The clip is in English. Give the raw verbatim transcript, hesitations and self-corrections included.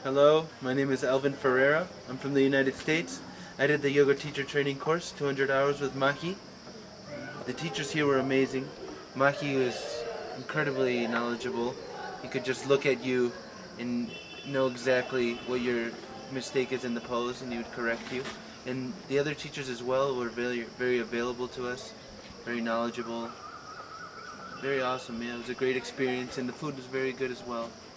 Hello, my name is Alvin Ferreira. I'm from the United States. I did the yoga teacher training course, two hundred hours with Maki. The teachers here were amazing. Maki was incredibly knowledgeable. He could just look at you and know exactly what your mistake is in the pose, and he would correct you. And the other teachers as well were very, very available to us, very knowledgeable, very awesome. Yeah, it was a great experience, and the food was very good as well.